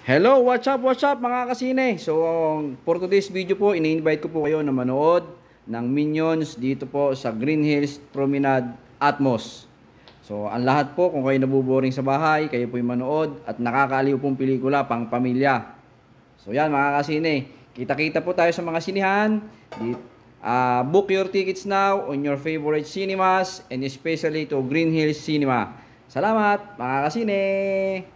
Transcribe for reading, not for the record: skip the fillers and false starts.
Hello, what's up mga kasine? So, for today's video po, ini-invite ko po kayo na manood ng Minions dito po sa Green Hills Promenade Atmos. So, ang lahat po, kung kayo nabuboring sa bahay, kayo po yung manood at nakakaaliw pong pelikula pang pamilya. So, yan mga kasine, kita-kita po tayo sa mga sinihan. Book your tickets now on your favorite cinemas and especially to Green Hills Cinema. Salamat mga kasine!